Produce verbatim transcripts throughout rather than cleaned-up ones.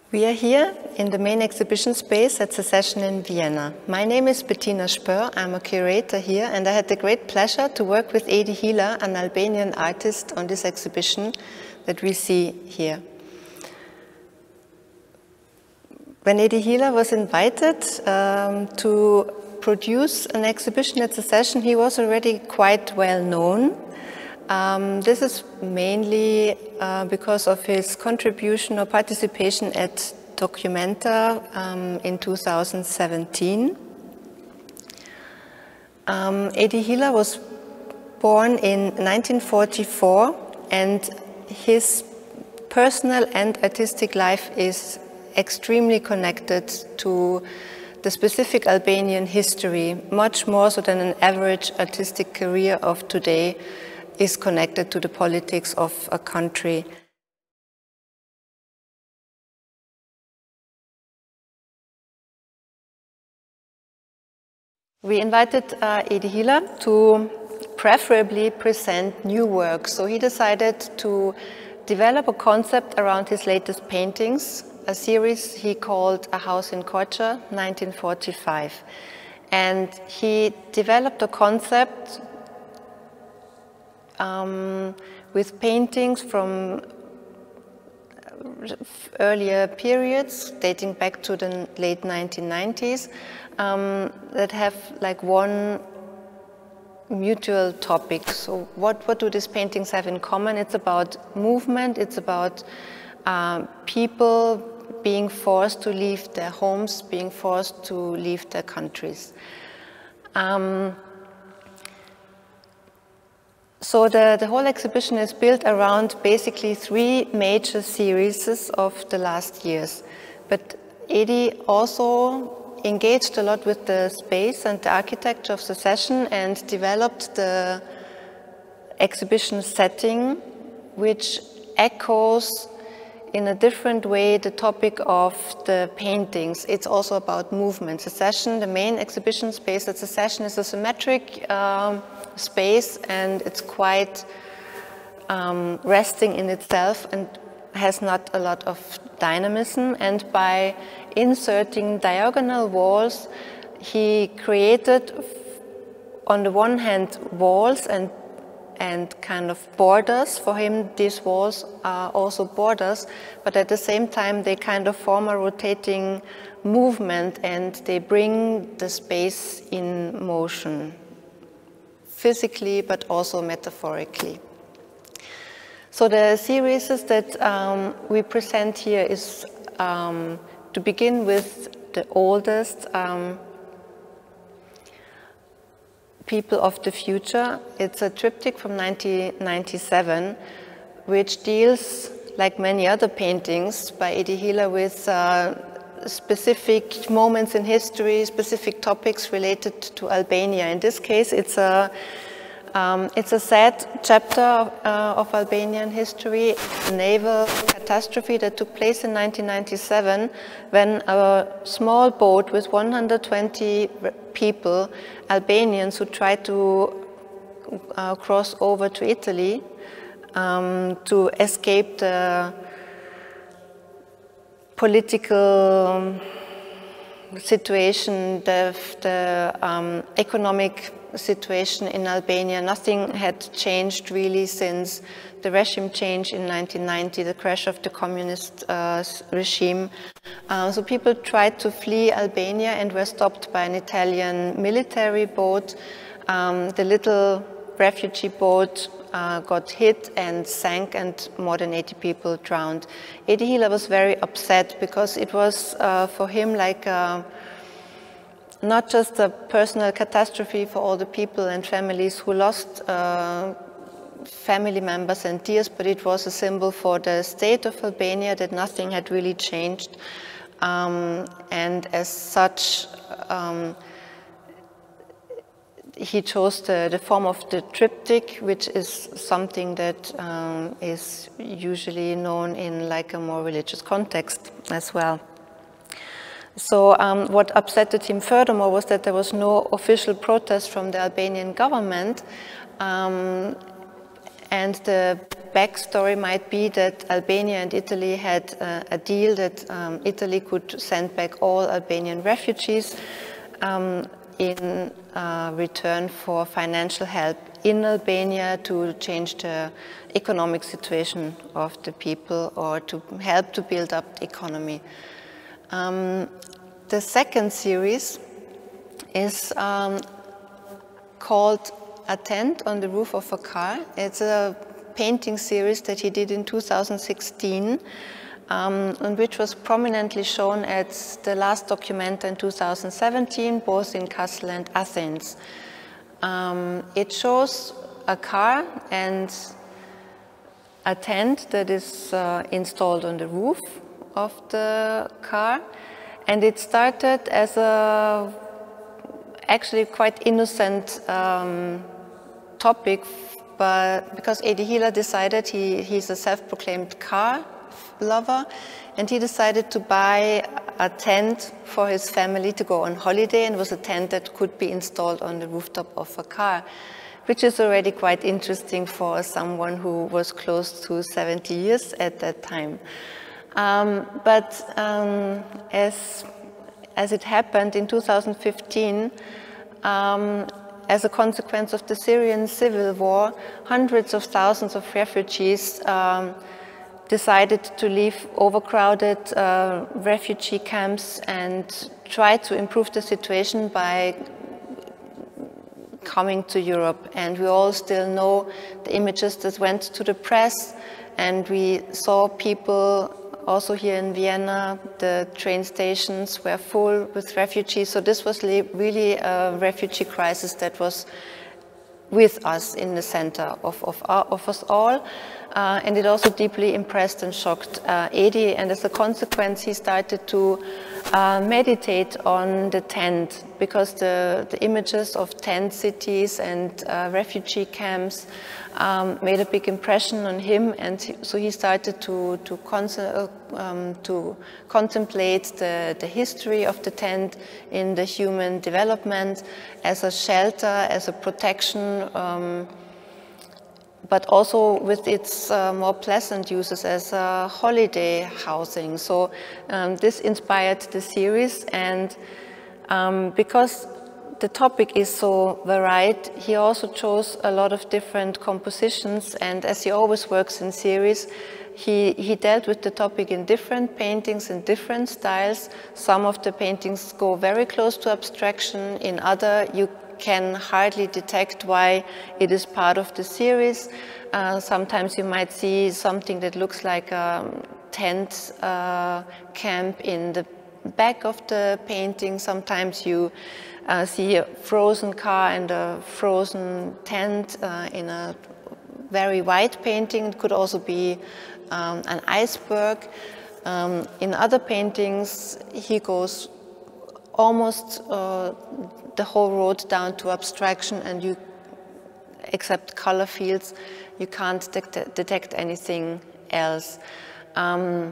We are here in the main exhibition space at Secession in Vienna. My name is Bettina Spör, I'm a curator here, and I had the great pleasure to work with Edi Hila, an Albanian artist, on this exhibition that we see here. When Edi Hila was invited um, to produce an exhibition at Secession, he was already quite well known. Um, this is mainly uh, because of his contribution or participation at Documenta um, in two thousand seventeen. Um, Edi Hila was born in nineteen forty-four, and his personal and artistic life is extremely connected to the specific Albanian history, much more so than an average artistic career of today is connected to the politics of a country. We invited uh, Edi Hila to preferably present new works, so he decided to develop a concept around his latest paintings, a series he called A House in Korça, nineteen forty-five. And he developed a concept Um, with paintings from earlier periods dating back to the late nineteen nineties um, that have like one mutual topic. So what, what do these paintings have in common? It's about movement, it's about uh, people being forced to leave their homes, being forced to leave their countries. Um, So the, the whole exhibition is built around basically three major series of the last years. But Edi also engaged a lot with the space and the architecture of Secession and developed the exhibition setting, which echoes in a different way the topic of the paintings. It's also about movement. Secession, the main exhibition space at Secession, is a symmetric um, space, and it's quite um, resting in itself and has not a lot of dynamism. And by inserting diagonal walls, he created, on the one hand, walls and and kind of borders. For him, these walls are also borders, but at the same time, they kind of form a rotating movement, and they bring the space in motion, physically, but also metaphorically. So the series that um, we present here is, um, to begin with, the oldest, um, People of the Future. It's a triptych from nineteen ninety-seven, which deals, like many other paintings by Edi Hila, with uh, specific moments in history, specific topics related to Albania. In this case, it's a um, it's a sad chapter of, uh, of Albanian history, a naval catastrophe that took place in nineteen ninety-seven, when a small boat with one hundred twenty people, Albanians, who tried to uh, cross over to Italy um, to escape the political situation, the, the um, economic situation in Albania. Nothing had changed really since the regime change in nineteen ninety, the crash of the communist uh, regime. Uh, so people tried to flee Albania and were stopped by an Italian military boat. Um, the little refugee boat uh, got hit and sank, and more than eighty people drowned. Edi Hila was very upset because it was uh, for him like a, not just a personal catastrophe for all the people and families who lost uh, family members and dears, but it was a symbol for the state of Albania, that nothing had really changed. Um, and as such, um, he chose the, the form of the triptych, which is something that um, is usually known in like a more religious context as well. So um, what upset him furthermore was that there was no official protest from the Albanian government, um, and the backstory might be that Albania and Italy had uh, a deal that um, Italy could send back all Albanian refugees um, in uh, return for financial help in Albania to change the economic situation of the people or to help to build up the economy. Um, the second series is um, called A Tent on the Roof of a Car. It's a painting series that he did in two thousand sixteen, um, and which was prominently shown at the last Documenta in two thousand seventeen, both in Kassel and Athens. Um, it shows a car and a tent that is uh, installed on the roof of the car, and it started as a actually quite innocent um, topic, but because Edi Hila decided, he, he's a self-proclaimed car lover, and he decided to buy a tent for his family to go on holiday, and it was a tent that could be installed on the rooftop of a car, which is already quite interesting for someone who was close to seventy years at that time. Um, but um, as, as it happened in two thousand fifteen, um, as a consequence of the Syrian civil war, hundreds of thousands of refugees um, decided to leave overcrowded uh, refugee camps and try to improve the situation by coming to Europe. And we all still know the images that went to the press, and we saw people also here in Vienna. The train stations were full with refugees, so this was really a refugee crisis that was with us in the center of, of, our, of us all. Uh, and it also deeply impressed and shocked uh, Edi, and as a consequence he started to uh, meditate on the tent, because the, the images of tent cities and uh, refugee camps um, made a big impression on him, and he, so he started to, to, con um, to contemplate the, the history of the tent in the human development as a shelter, as a protection, um, but also with its uh, more pleasant uses as a holiday housing. So um, this inspired the series, and um, because the topic is so varied, he also chose a lot of different compositions, and as he always works in series, he, he dealt with the topic in different paintings, in different styles. Some of the paintings go very close to abstraction, in other you can hardly detect why it is part of the series. Uh, sometimes you might see something that looks like a tent uh, camp in the back of the painting. Sometimes you uh, see a frozen car and a frozen tent uh, in a very white painting. It could also be um, an iceberg. Um, in other paintings, he goes almost uh, the whole road down to abstraction, and you, except color fields, you can't detect, detect anything else. Um,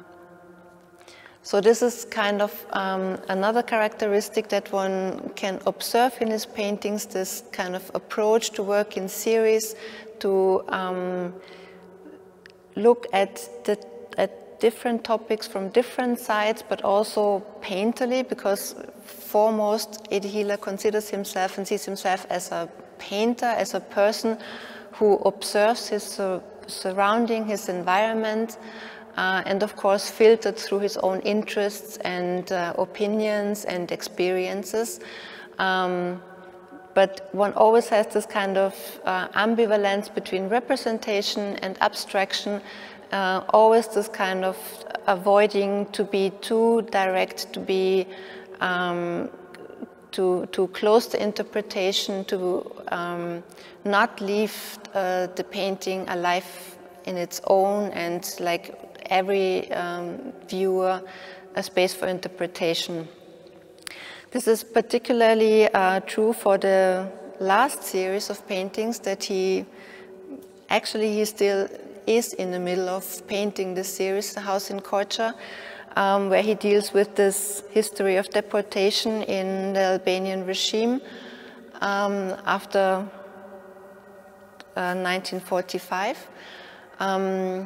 so this is kind of um, another characteristic that one can observe in his paintings, this kind of approach to work in series, to um, look at the at different topics from different sides, but also painterly, because foremost Edi Hila considers himself and sees himself as a painter, as a person who observes his uh, surrounding, his environment, uh, and of course filtered through his own interests and uh, opinions and experiences. Um, but one always has this kind of uh, ambivalence between representation and abstraction, uh, always this kind of avoiding to be too direct, to be um, to, to close the interpretation, to um, not leave uh, the painting alive in its own, and like every um, viewer, a space for interpretation. This is particularly uh, true for the last series of paintings that he, actually he still is in the middle of painting this series, The House in Korça, um, where he deals with this history of deportation in the Albanian regime um, after uh, nineteen forty-five. Um,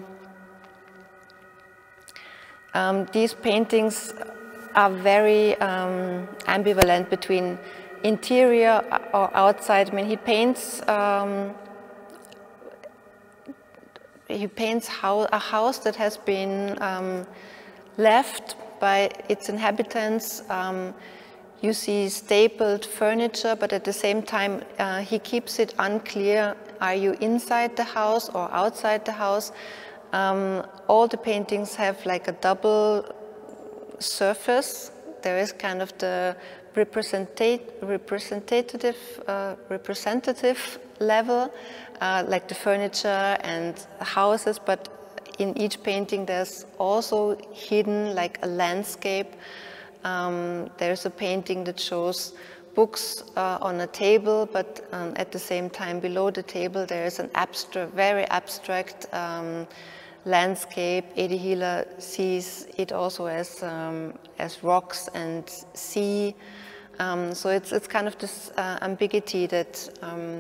um, these paintings are very um, ambivalent between interior or outside. I mean, he paints um, he paints how, a house that has been um, left by its inhabitants. Um, you see stapled furniture, but at the same time uh, he keeps it unclear, are you inside the house or outside the house? Um, all the paintings have like a double surface. There is kind of the representative, representative, uh, representative level, uh, like the furniture and houses, but in each painting there's also hidden like a landscape. Um, there's a painting that shows books uh, on a table, but um, at the same time below the table there is an abstract, very abstract um, landscape. Eddie Hiller sees it also as um, as rocks and sea. Um, so it's it's kind of this uh, ambiguity that um,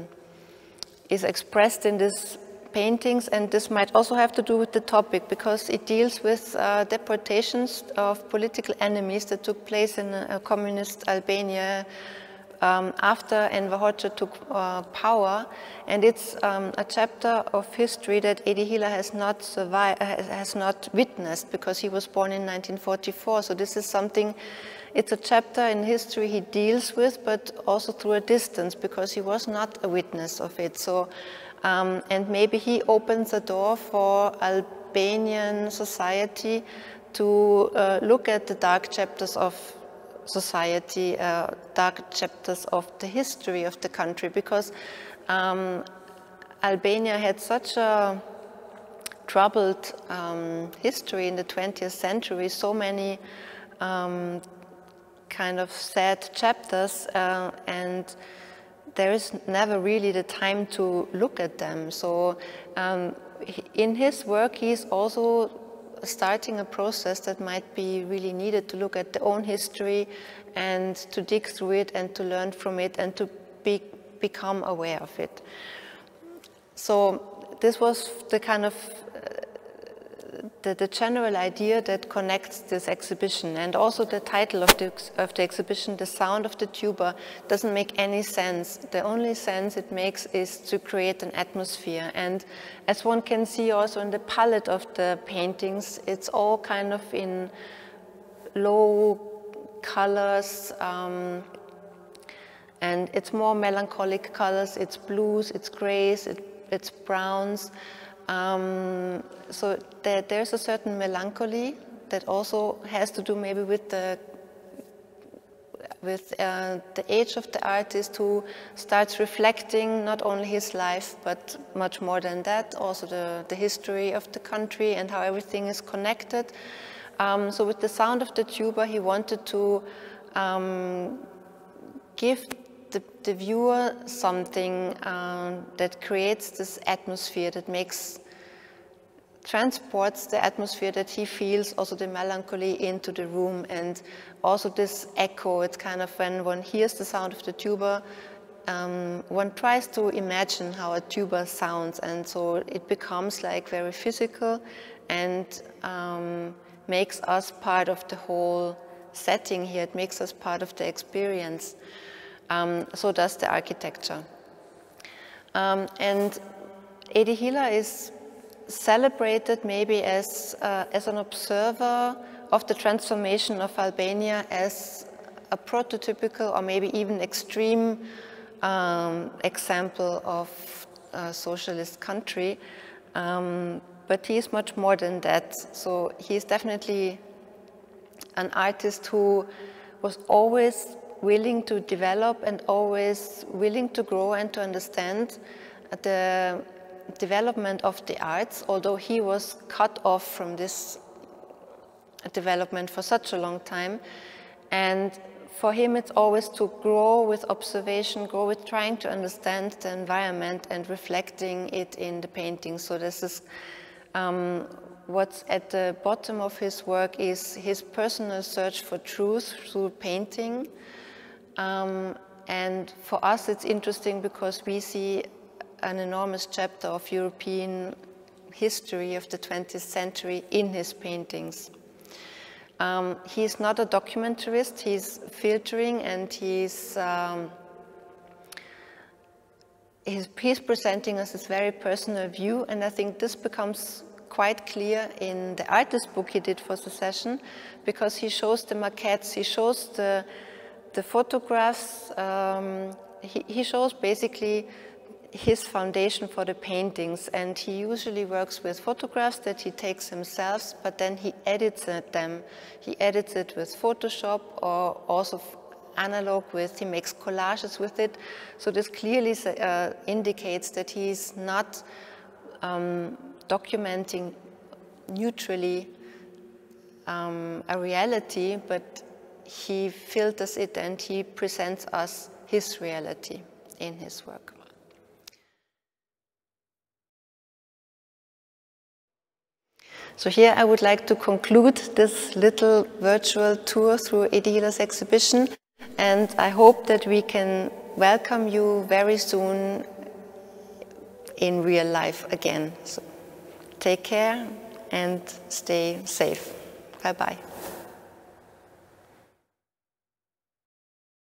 is expressed in these paintings, and this might also have to do with the topic because it deals with uh, deportations of political enemies that took place in a, a communist Albania Um, after Enver Hoxha took uh, power, and it's um, a chapter of history that Eddie Hiller has not survived, has not witnessed because he was born in nineteen forty-four. So this is something, it's a chapter in history he deals with, but also through a distance because he was not a witness of it. So, um, and maybe he opens a door for Albanian society to uh, look at the dark chapters of society, uh, dark chapters of the history of the country, because um, Albania had such a troubled um, history in the twentieth century, so many um, kind of sad chapters, uh, and there is never really the time to look at them. So um, in his work he's also starting a process that might be really needed to look at their own history and to dig through it and to learn from it and to be, become aware of it. So this was the kind of uh, the, the general idea that connects this exhibition, and also the title of the, of the exhibition, The Sound of the Tuba, doesn't make any sense. The only sense it makes is to create an atmosphere, and as one can see also in the palette of the paintings, it's all kind of in low colors, um, and it's more melancholic colors. It's blues, it's grays, it, it's browns. Um, so there, there's a certain melancholy that also has to do maybe with the with uh, the age of the artist, who starts reflecting not only his life but much more than that, also the, the history of the country and how everything is connected. Um, so with The Sound of the Tuba he wanted to um, give The, the viewer something um, that creates this atmosphere, that makes, transports the atmosphere that he feels, also the melancholy, into the room, and also this echo. It's kind of when one hears the sound of the tuba, um, one tries to imagine how a tuba sounds, and so it becomes like very physical and um, makes us part of the whole setting here. It makes us part of the experience. Um, so does the architecture. Um, and Eddie Hiller is celebrated maybe as, uh, as an observer of the transformation of Albania, as a prototypical or maybe even extreme um, example of a socialist country. Um, but he is much more than that. So he is definitely an artist who was always willing to develop and always willing to grow and to understand the development of the arts, although he was cut off from this development for such a long time. And for him it's always to grow with observation, grow with trying to understand the environment and reflecting it in the painting. So this is um, what's at the bottom of his work is his personal search for truth through painting. Um, and for us it's interesting because we see an enormous chapter of European history of the twentieth century in his paintings. Um, he's not a documentarist, he's filtering, and he's, um, he's, he's presenting us his very personal view, and I think this becomes quite clear in the artist book he did for the session, because he shows the maquettes, he shows the, the photographs, um, he, he shows basically his foundation for the paintings, and he usually works with photographs that he takes himself, but then he edits them. He edits it with Photoshop, or also analog with, he makes collages with it. So this clearly uh, indicates that he's not um, documenting neutrally um, a reality, but he filters it and he presents us his reality in his work. So here I would like to conclude this little virtual tour through Eddie Hiller's exhibition, and I hope that we can welcome you very soon in real life again. So take care and stay safe. Bye-bye.